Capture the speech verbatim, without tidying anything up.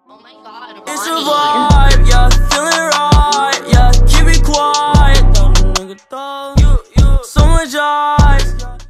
Oh my god, it's a vibe, yeah, feeling right, yeah, keep it quiet, dumb nigga, though. You, you, so much eyes.